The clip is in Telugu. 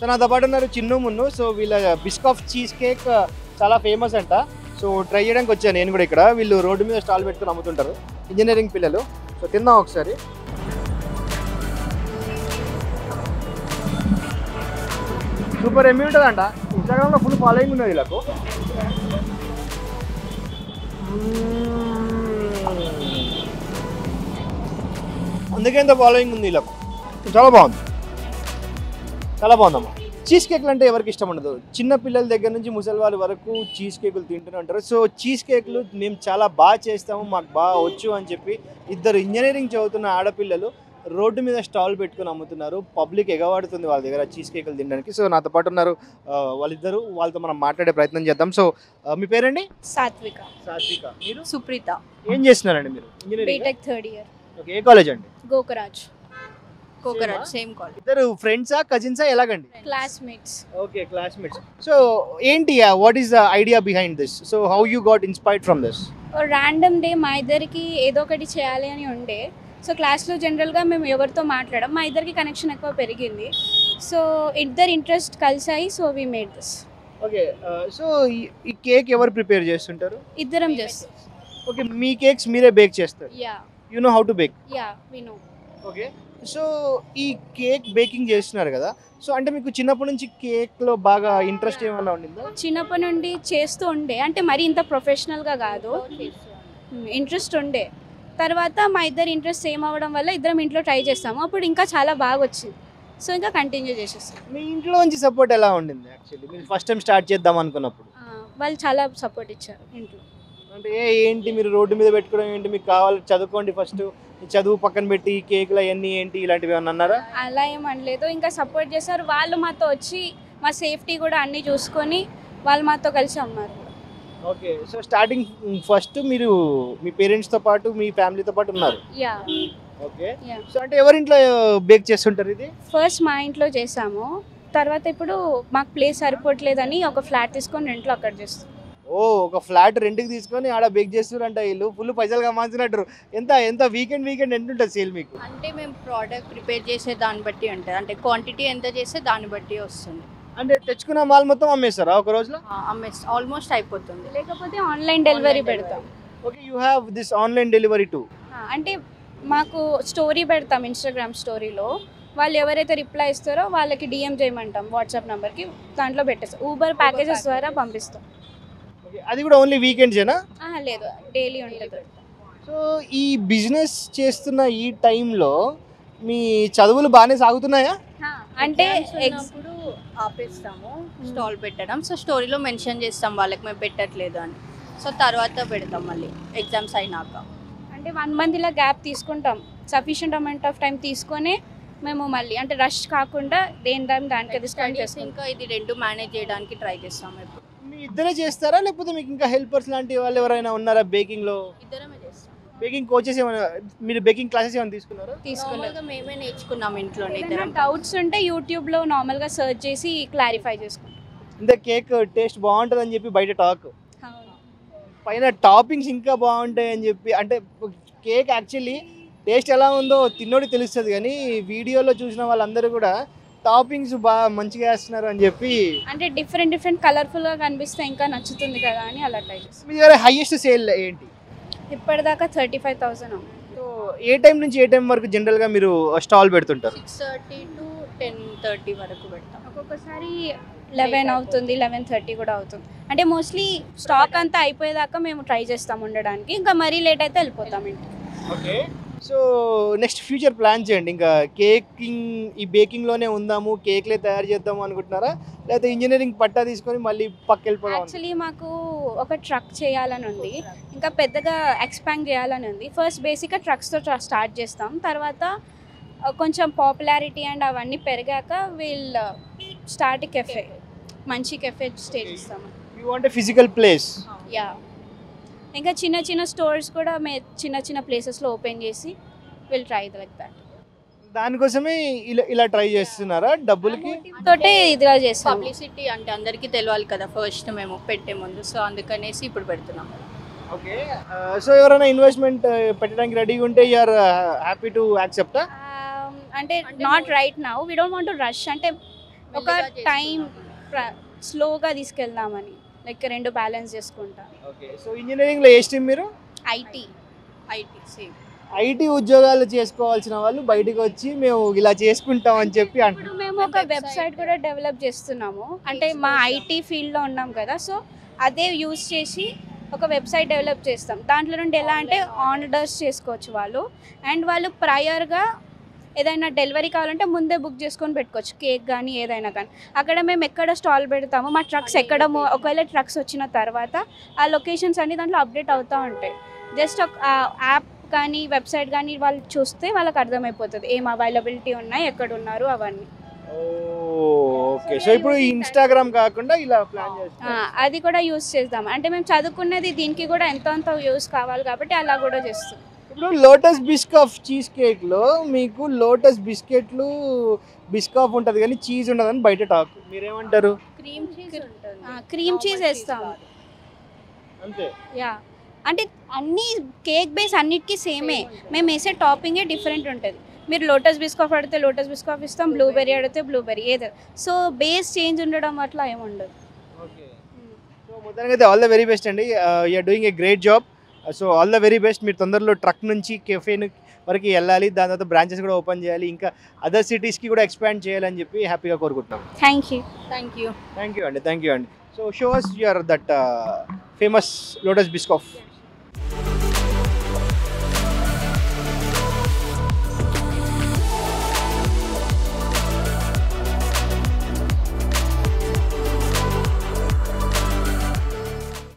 సో నాతో పాటు ఉన్నారు చిన్ను మున్ను. సో వీళ్ళ బిస్కాఫ్ చీజ్ కేక్ చాలా ఫేమస్ అంట. సో ట్రై చేయడానికి వచ్చాను నేను కూడా ఇక్కడ. వీళ్ళు రోడ్డు మీద స్టాల్ పెట్టుకుని అమ్ముతుంటారు, ఇంజనీరింగ్ పిల్లలు. సో తిందాం ఒకసారి. సూపర్ ఎమ్మి ఉంటుందంట. ఇన్స్టాగ్రామ్లో ఫుల్ ఫాలోయింగ్ ఉన్నది వీళ్ళకు. అందుకే ఎంత ఫాలోయింగ్ ఉంది వీళ్ళకు. చాలా బాగుంది, చాలా బాగుందమ్మా. చీజ్ కేక్లు అంటే ఎవరికి ఇష్టం ఉండదు. చిన్న పిల్లల దగ్గర నుంచి ముసలి వాళ్ళ వరకు చీజ్ కేకులు తింటూనే ఉంటారు. సో చీజ్ కేకులు మేము చాలా బాగా చేస్తాము, మాకు బాగా వచ్చు అని చెప్పి ఇద్దరు ఇంజనీరింగ్ చదువుతున్న ఆడపిల్లలు రోడ్డు మీద స్టాల్ పెట్టుకుని అమ్ముతున్నారు. పబ్లిక్ ఎగవాడుతుంది వాళ్ళ దగ్గర చీజ్ కేకులు తినడానికి. సో నాతో పాటు ఉన్నారు వాళ్ళిద్దరు, వాళ్ళతో మనం మాట్లాడే ప్రయత్నం చేద్దాం. సో మీ పేరండి? సాత్విక. సాత్విక. మీరు? సుప్రీత. ఏం చేస్తున్నారండి మీరు? Engineering. B Tech third year. Okay, ఏ కాలేజ్ అండి? గోకరాజ్. Same college. ఇద్దరు ఫ్రెండ్సా, కజిన్సా, ఎలాగండి? క్లాస్మేట్స్. Okay, classmates. సో ఏంటి, what is the idea behind this? So how you got inspired from this? Random day మా ఇద్దరికి ఏదో ఒకటి చేయాలి అని ఉండే. సో క్లాస్లో జనరల్గా మేము ఎవరితో మాట్లాడడం, మా ఇద్దరికి కనెక్షన్ ఎక్కువ పెరిగింది. సో ఇద్దరు ఇంట్రెస్ట్ కలిసాయి. So we made this. Okay, so ఈ కేక్ ఎవరు ప్రిపేర్ చేస్తుంటారు? ఇద్దరం చేస్తాం. ఓకే, మీ కేక్స్ మీరే బేక్ చేస్తారు? Yeah. You know how to bake? Yeah, we know. Okay, so ఈ కేక్ బేకింగ్ చేస్తున్నారు కదా, సో అంటే మీకు చిన్నప్పటి నుంచి కేక్లో బాగా ఇంట్రెస్ట్ ఏమైనా ఉండిందా? చిన్నప్పటి నుండి చేస్తూ ఉండే, అంటే మరీ ఇంత ప్రొఫెషనల్గా కాదు, ఇంట్రెస్ట్ ఉండే. తర్వాత మా ఇద్దరు ఇంట్రెస్ట్ సేమ్ అవ్వడం వల్ల ఇద్దరం ఇంట్లో ట్రై చేస్తాము. అప్పుడు ఇంకా చాలా బాగా వచ్చింది. సో ఇంకా కంటిన్యూ చేసేస్తాం. మీ ఇంట్లో నుంచి సపోర్ట్ ఎలా ఉండింది యాక్చువల్లీ మీరు ఫస్ట్ టైం స్టార్ట్ చేద్దాం అనుకున్నప్పుడు? వాళ్ళు చాలా సపోర్ట్ ఇచ్చారు ఇంట్లో. అంటే ఏంటి మీరు రోడ్డు మీద పెట్టుకోవడం ఏంటి, మీకు కావాలి చదువుకోండి ఫస్ట్, చదువు పక్కన పెట్టి కేకులు అవన్నీ ఏంటి ఇలాంటివి ఏమన్నా అన్నారా? అలా ఏమనలేదు, ఇంకా సపోర్ట్ చేశారు. వాళ్ళు మాతో వచ్చి మా సేఫ్టీ కూడా అన్నీ చూసుకొని వాళ్ళు మాతో కలిసి అమ్మారు. ఓకే, సో స్టార్టింగ్ ఫస్ట్ మీరు మీ పేరెంట్స్తో పాటు మీ ఫ్యామిలీతో పాటు ఉన్నారు? యా. ఓకే, సో అంటే ఎవరింట్లో బేక్ చేస్తుంటారు ఇది? ఫస్ట్ మా ఇంట్లో చేసాము. తర్వాత ఇప్పుడు మాకు ప్లేస్ సరిపోవట్లేదని ఒక ఫ్లాట్ తీసుకొని రెంట్లో అక్కడ చేస్తాం. ఓ, ఒక ఫ్లాట్ రెంట్కి తీసుకొని ఆడ బేక్ చేస్తున్నారంట వీళ్ళు. ఫుల్ పైసలు కమాల్సినట్టు. ఎంత ఎంత వీకెండ్ ఎంత ఉంటుంది సేల్ మీకు? అంటే మేము ప్రోడక్ట్ ప్రిపేర్ చేసే దాన్ని బట్టి ఉంటుంది, అంటే క్వాంటిటీ ఎంత చేస్తే దాన్ని బట్టి వస్తుంది. అంటే తెచ్చుకున్న మాల్ మొత్తం అమ్మేస్తారా ఒక రోజులో? అమ్మేస్తాం, ఆల్మోస్ట్ అయిపోతుంది. లేకపోతే ఆన్లైన్ డెలివరీ పెడతాం. Okay, you have this online delivery too? అంటే మాకు స్టోరీ పెడతాం ఇన్స్టాగ్రామ్ స్టోరీలో. వాళ్ళు ఎవరైతే రిప్లై ఇస్తారో వాళ్ళకి డిఎం చేయమంటాం వాట్సాప్ నెంబర్కి, దాంట్లో పెట్టేస్తాం. ఊబర్ ప్యాకేజెస్ ద్వారా పంపిస్తాం. అది కూడా ఓన్లీ వీకెండ్సేనా? లేదు, డైలీ ఉంటుంది. సో ఈ బిజినెస్ చేస్తున్న ఈ టైంలో మీ చదువులు బాగానే సాగుతున్నాయా? అంటే ఇప్పుడు ఆపేస్తాము స్టాల్ పెట్టడం. సో స్టోరీలో మెన్షన్ చేస్తాం వాళ్ళకి మేము పెట్టట్లేదు అని. సో తర్వాత పెడతాం మళ్ళీ ఎగ్జామ్స్ అయినాక. అంటే 1 month ఇలా గ్యాప్ తీసుకుంటాం. సఫిషియంట్ అమౌంట్ ఆఫ్ టైం తీసుకొని మేము మళ్ళీ అంటే రష్ కాకుండా దానికి డిస్కౌంట్ చేస్తాం. ఇంకా ఇది రెండు మేనేజ్ చేయడానికి ట్రై చేస్తాం. ఇప్పుడు మీ ఇద్దరే చేస్తారా లేకపోతే మీకు ఇంకా హెల్పర్స్ లాంటి వాళ్ళు ఎవరైనా ఉన్నారా బేకింగ్లో? ఇద్దరమే చేస్తాం. బేకింగ్ కోచెస్ ఏమైనా, మీరు బేకింగ్ క్లాసెస్ ఏమైనా తీసుకున్నారా? తీసుకున్నాక మేమే నేర్చుకున్నాం ఇంట్లోనే. డౌట్స్ ఉంటే యూట్యూబ్లో నార్మల్గా సెర్చ్ చేసి క్లారిఫై చేసుకుంటాం. అంటే కేక్ టేస్ట్ బాగుంటుంది అని చెప్పి బయట టాక్, పైన టాపింగ్స్ ఇంకా బాగుంటాయి అని చెప్పి. అంటే కేక్ యాక్చువల్లీ టేస్ట్ ఎలా ఉందో తిన్నోడి తెలుస్తుంది, కానీ వీడియోలో చూసిన వాళ్ళందరూ కూడా టాపింగ్స్ బాగా మంచిగా వేస్తున్నారు అని చెప్పి. అంటే డిఫరెంట్ కలర్ఫుల్గా కనిపిస్తే ఇంకా నచ్చుతుంది కదా అని అలా ట్రై చేస్తాం. మీ దగ్గర హైయెస్ట్ సేల్ ఏంటి ఇప్పటిదాకా 35,000. సో ఏ టైం నుంచి ఏ టైం వరకు జనరల్గా మీరు స్టాల్ పెడుతుంటారు? 6:30 to 10:30 వరకు పెడతాం. ఒక్కొక్కసారి 11 అవుతుంది, 11:30 కూడా అవుతుంది. అంటే మోస్ట్లీ స్టాక్ అంతా అయిపోయేదాకా మేము ట్రై చేస్తాం ఉండడానికి. ఇంకా మరీ లేట్ అయితే వెళ్ళిపోతాం ఇంటికి. Okay, so next future plan చేయండి. ఇంకా కేకింగ్ ఈ బేకింగ్లోనే ఉందాము, కేక్లే తయారు చేద్దాము అనుకుంటున్నారా, లేకపోతే ఇంజనీరింగ్ పట్టా తీసుకొని మళ్ళీ పక్క వెళ్ళిపోదాం? యాక్చువల్లీ మాకు ఒక ట్రక్ చేయాలని ఉంది, ఇంకా పెద్దగా ఎక్స్పాండ్ చేయాలని ఉంది. ఫస్ట్ బేసిక్గా ట్రక్స్తో స్టార్ట్ చేస్తాం. తర్వాత కొంచెం పాపులారిటీ అండ్ అవన్నీ పెరిగాక వీళ్ళు స్టార్ట్ కెఫే, మంచి కెఫే స్టేజ్ ఇస్తాము. You want a physical place? Yeah. ఇంకా చిన్న స్టోర్స్ కూడా చిన్న ప్లేసెస్లో ఓపెన్ చేసి విల్ ట్రై లైక్ దట్. దానికోసమే ఇలా ట్రై చేస్తున్నారా డబ్బులకి? తోటే ఇదిగా చేస్తాం. పబ్లిసిటీ అంటే అందరికీ తెలియాలి కదా ఫస్ట్ మేము పెట్టే ముందు. సో అందుకనేసి ఇప్పుడు పెడుతున్నాం. ఓకే, సో ఎవరైనా ఇన్వెస్ట్మెంట్ పెట్టడానికి రెడీగా ఉంటే you are happy to accept? అంటే not right now, we don't want to rush. అంటే ఒక టైం స్లోగా తీసుకెళ్దామని, లైక్ రెండు బ్యాలెన్స్ చేసుకుంటా. ఓకే, సో ఇంజనీరింగ్లో ఏ స్ట్రీమ్ మీరు? IT same. ఐటీ ఉద్యోగాలు చేసుకోవాల్సిన వాళ్ళు బయటకు వచ్చి మేము ఇలా చేసుకుంటాం అని చెప్పి ఇప్పుడు మేము ఒక వెబ్సైట్ కూడా డెవలప్ చేస్తున్నాము. అంటే మా ఐటీ ఫీల్డ్లో ఉన్నాం కదా, సో అదే యూజ్ చేసి ఒక వెబ్సైట్ డెవలప్ చేస్తాం. దాంట్లో నుండి ఎలా అంటే ఆర్డర్స్ చేసుకోవచ్చు వాళ్ళు, అండ్ వాళ్ళు ప్రయర్గా ఏదైనా డెలివరీ కావాలంటే ముందే బుక్ చేసుకొని పెట్టుకోవచ్చు, కేక్ కానీ ఏదైనా కానీ. అక్కడ మేము ఎక్కడ స్టాల్ పెడతామో, మా ట్రక్స్ ఎక్కడ ఒకవేళ ట్రక్స్ వచ్చిన తర్వాత ఆ లొకేషన్స్ అన్ని దాంట్లో అప్డేట్ అవుతూ ఉంటాయి. జస్ట్ ఒక యాప్ కానీ వెబ్సైట్ కానీ వాళ్ళు చూస్తే వాళ్ళకి అర్థమైపోతుంది ఏం అవైలబిలిటీ ఉన్నాయి, ఎక్కడ ఉన్నారు అవన్నీ. ఓకే, సో ఇప్పుడు ఇన్స్టాగ్రామ్ కాకుండా ఇలా ప్లాన్ చేస్తాం. అది కూడా యూస్ చేద్దాం. అంటే మేము చదువుకున్నది దీనికి కూడా ఎంతో యూస్ కావాలి కాబట్టి అలా కూడా చేస్తాం. ఇప్పుడు లోటస్ బిస్కఫ్ చీజ్ కేక్లో మీకు లోటస్ బిస్కెట్లు బిస్కఫ్ ఉంటుంది కానీ చీజ్ ఉండదని బయట టాక్, మీరేమంటారు? క్రీమ్ చీజ్ వేస్తాం అంతే. యా, అంటే అన్ని కేక్ బేస్ అన్నిటికీ సేమే, మేము వేసే టాపింగే డిఫరెంట్ ఉంటుంది. మీరు లోటస్ బిస్కఫ్ అడిగితే లోటస్ బిస్కఫ్ ఇస్తాం, బ్లూబెర్రీ అడిగితే బ్లూబెర్రీ, ఏదో. సో బేస్ చేంజ్ ఉండడం అట్లా ఏముండదు. ఓకే, సో మొత్తానికి అయితే ఆల్ ద వెరీ బెస్ట్ అండి. You're doing a great job. So all the very best. మీరు తొందరలో ట్రక్ నుంచి కెఫే వరకు వెళ్ళాలి, దాని తర్వాత బ్రాంచెస్ కూడా ఓపెన్ చేయాలి, ఇంకా అదర్ సిటీస్కి కూడా ఎక్స్పాండ్ చేయాలని చెప్పి హ్యాపీగా కోరుకుంటున్నాం. Thank you. థ్యాంక్ యూ అండి. So show us your that famous lotus biscoff.